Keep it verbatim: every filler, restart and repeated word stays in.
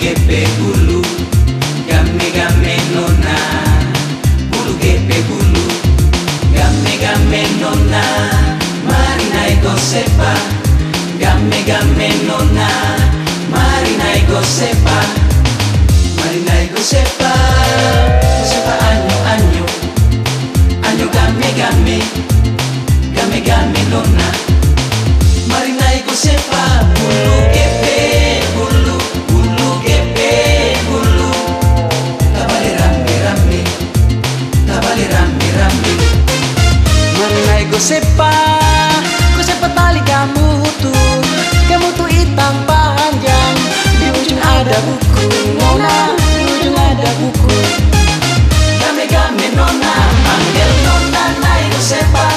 gepe bulu, game game nona, bulu gepe bulu, game game nona, marina ego sepa, game game nona, marina ego sepa, marina ego sepa, sepa anyo anyo, anyo game game, game game nona, marina ego sepa, bulu gepe bulu, bulu gepe bulu, tabale rambi rambi, tabale rambi rambi. Marina ego sepa, ku sepa tali kamu tuh, kamu tuh hitam panjang, di ujung ada buku, nona, di ujung ada buku. Game game nona, panggil nona na ego sepa.